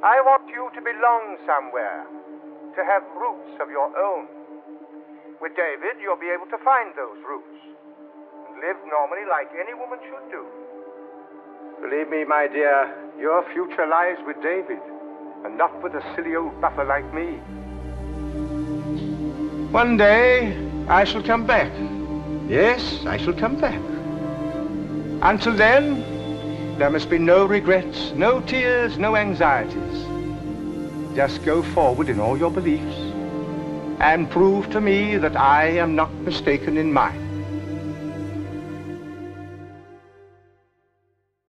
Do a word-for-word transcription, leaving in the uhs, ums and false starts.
I want you to belong somewhere, to have roots of your own. With David, you'll be able to find those roots and live normally like any woman should do. Believe me, my dear, your future lies with David, and not with a silly old buffer like me. One day, I shall come back. Yes, I shall come back. Until then, there must be no regrets, no tears, no anxieties. Just go forward in all your beliefs and prove to me that I am not mistaken in mine.